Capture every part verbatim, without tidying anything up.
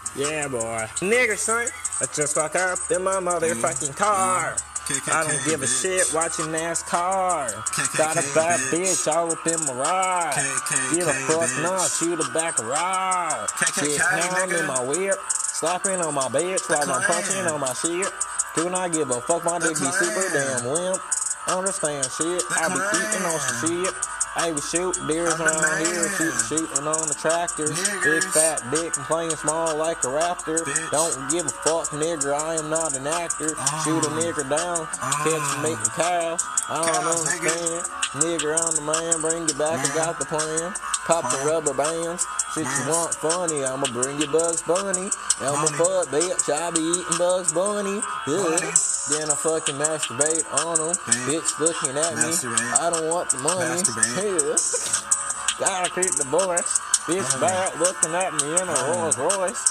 Yeah, boy. Nigga, son. I just woke up in my motherfucking car. I don't give a shit watching NASCAR. Got a bad bitch all up in my ride. Give a fuck nah, shoot a back a ride. Shit ham in my whip. Slapping on my bitch while I'm punching on my shit. Do not give a fuck, my dick be super damn limp. Understand shit, I be eating on some shit. I be shooting deers around here, shoot, shooting on the tractor. Big fat dick and playing small like a raptor. Don't give a fuck, nigger, I am not an actor. Shoot a nigger down, catch him making cows. I don't understand. Nigger, I'm the man, bring it back, I got the plan. Pop the rubber bands. Shit you want funny, I'ma bring you Bugs Bunny. I'm a fuck bitch, I be eating Bugs Bunny. Yeah. Then I fucking masturbate on them. Bitch looking at me, I don't want the money. Yeah. Gotta keep the voice. Bitch bad looking at me in a Rolls Royce.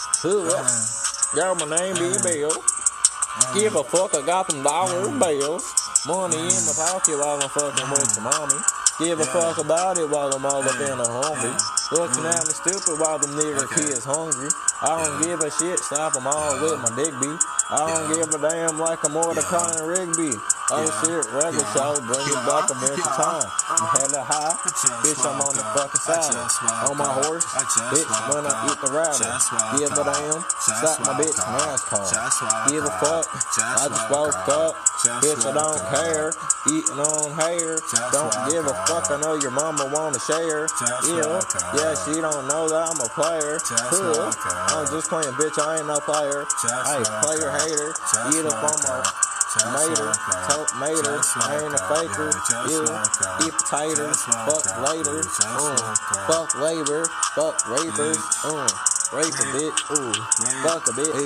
Yeah. Girl, my name be Bill. Give a fuck, I got them dollar bills. Money in my pocket while I'm fucking with your mommy. Give a fuck about it while I'm all up in a homie. Looking at me stupid while them nigger kids hungry. I don't give a shit, slap them all with my dick beat. I don't give a damn like I'm Mordecai and Rigby. Oh shit, regular show, bring it back a minute time. I'm hella high, bitch, I'm on the fucking side. On my horse, bitch, when I eat the rider. Give a damn, slap my bitch NASCAR. Give a fuck, I just woke up. Bitch, I don't care, eating on hair. Don't give a fuck, I know your mama wanna share. Yeah, yeah, she don't know that I'm a player. Cool. I'm just playing, bitch, I ain't no player. I ain't player hater, eat up on my mater, tote mater, I ain't a faker. Yeah, eat potatoes, fuck later. Uh, fuck labor, fuck rapers. Uh, rape a bitch, ooh, fuck a bitch.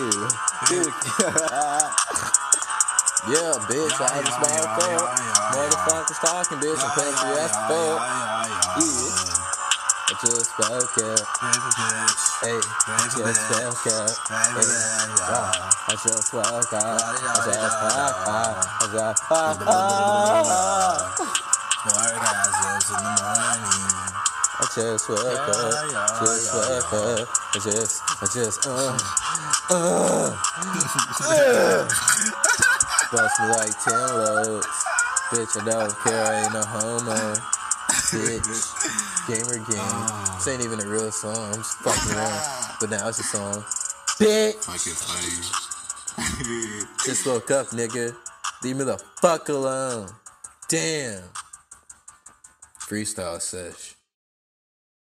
Yeah, bitch, I just woke up. Motherfuckers talking, bitch, I'm country as fuck. Yeah. I just woke up. Hey, I just woke up. Hey, wow. I just woke up. I just woke up. I just woke up. Orgasms in the morning. I just woke up. Just woke up. I just, I just, uh, uh. Bust me like ten loads. Bitch, I don't care, I ain't no homo. Bitch, gamer game. Oh. This ain't even a real song, I'm just fucking around. But now it's a song. Bitch! Fucking funny. Just woke up, nigga. Leave me the fuck alone. Damn. Freestyle sesh.